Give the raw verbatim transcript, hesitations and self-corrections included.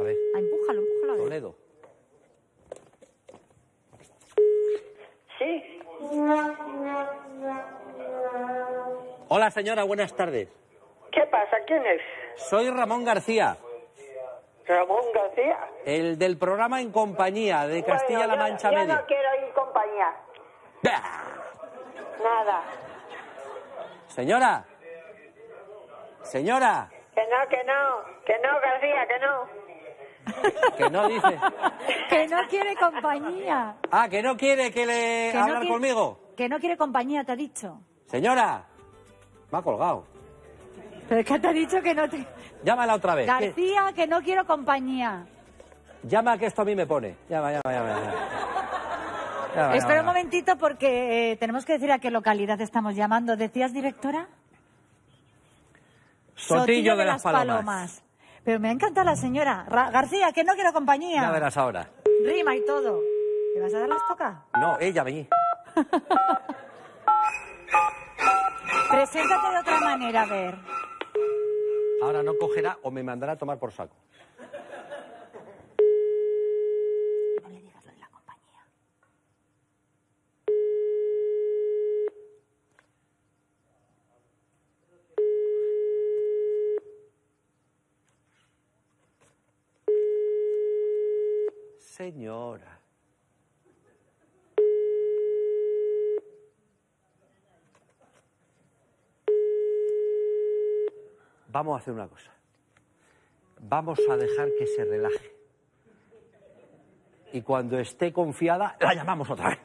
A ver. Ah, empújalo, empújalo. A ver. Toledo. Sí. Hola, señora, buenas tardes. ¿Qué pasa? ¿Quién es? Soy Ramón García, Ramón García. el del programa En Compañía de Castilla-La Bueno, Mancha yo, Media. Yo no quiero ir compañía. Nada. Señora. Señora. Que no, que no. Que no, García, que no. Que no dice. Que no quiere compañía. Ah, que no quiere que le Que no hablar quiere- conmigo. Que no quiere compañía, te ha dicho. Señora. Me ha colgado. Pero es que te ha dicho que no te... Llámala otra vez. que- García, que no quiero compañía. Llama que esto a mí me pone. Llama, llama, llama. llama. Llama, Espera un llama. momentito porque eh, tenemos que decir a qué localidad estamos llamando. ¿Decías, directora? Sotillo de las Palomas. Pero me encanta la señora. Ra- García, que no quiero compañía. Ya verás ahora. Rima y todo. ¿Le vas a dar las toca? No, ella, vení. Preséntate de otra manera, a ver. Ahora no cogerá o me mandará a tomar por saco. No le digas lo de la compañía. Señora. Vamos a hacer una cosa. Vamos a dejar que se relaje. Y cuando esté confiada, la llamamos otra vez.